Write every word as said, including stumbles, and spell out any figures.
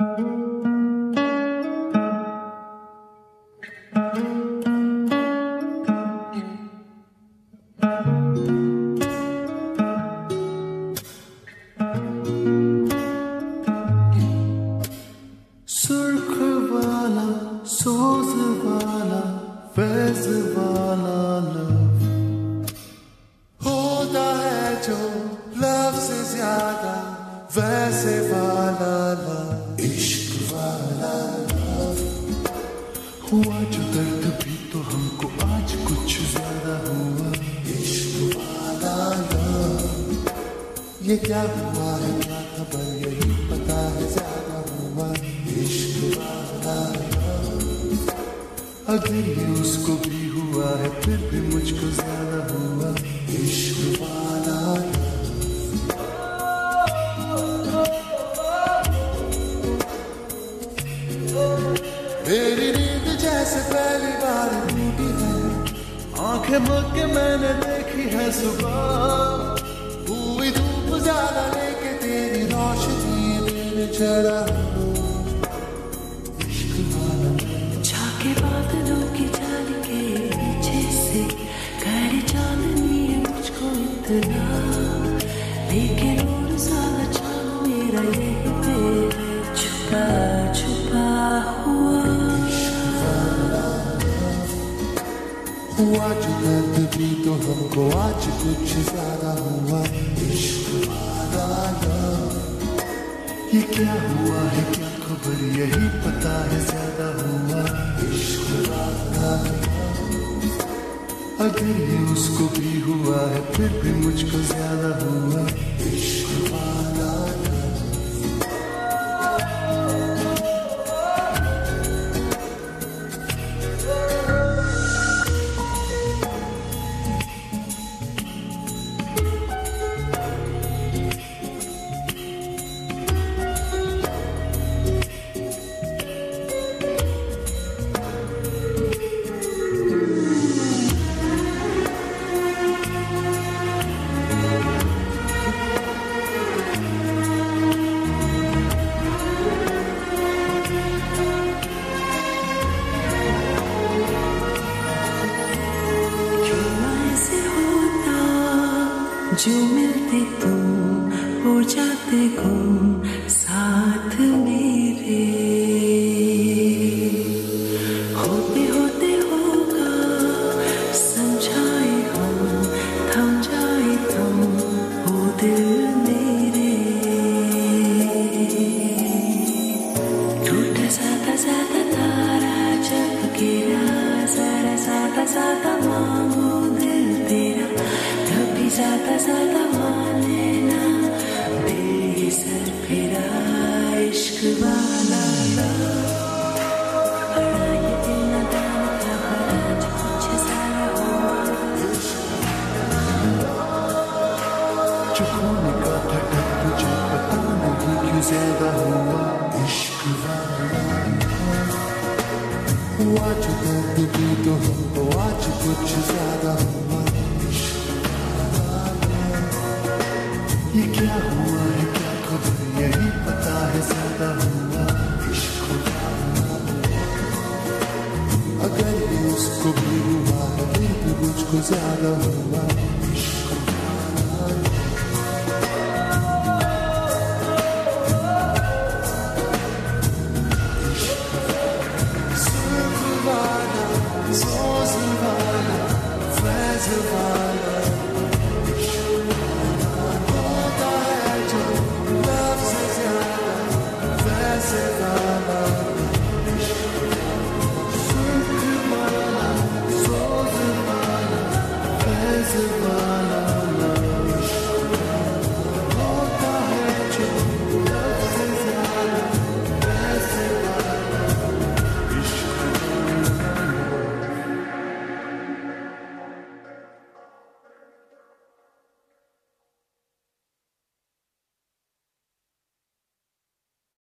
सुर्ख वाला सोज वाला फैज वाला लव होता है जो लव से ज्यादा वैसे वाला लव, इश्क वाला लव। हुआ जो दर्द भी तो हमको आज कुछ ज्यादा हुआ, इश्क वाला लव। ये क्या हुआ है क्या खबर यही पता है ज्यादा हुआ, इश्क वाला लव। अगर ये उसको भी हुआ है फिर भी मुझको ज्यादा हुआ, इश्क वाला लव। मेरी नींद जैसे पहली बार टूटी है, आंखें मूंद के मैंने देखी है सुबह। हुई धूप ज्यादा लेके तेरी रोशनी दिन चढ़ा, इश्क वाला झाके बादलों की चाल के पीछे से गहरी चांदनी है मुझको इतना, लेकिन और सारा चांद मेरा यही पे छुपा छुपा हुआ। हुआ जो दर्द भी तो हमको आज कुछ ज्यादा हुआ, इश्क वाला लव। ये क्या हुआ है क्या खबर यही पता है ज्यादा हुआ, इश्क वाला लव। अगर ये उसको भी हुआ है फिर भी मुझको ज्यादा हुआ, इश्क वाला लव। जो मिलते तुम हो जाते गुम साथ मेरे, होते होते होगा समझाए हम थम जाए तुम हो दिल मेरे। टूटा साता साता तारा जग गिरा, जरा साता साता मांगो दिल तेरा, तभी साता साता माने ना दिल सर फिरा, इश्क वाला लव। बड़ा ये दिल न दान था आज कुछ सारा हुआ, जो खोने का था डर मुझे पता नहीं क्यों ज्यादा हुआ, इश्क वाला लव। हुआ जो दर्द भी तो हमको आज कुछ ज्यादा हुआ, ये क्या हुआ है क्या खबर यही पता है ज्यादा हुआ।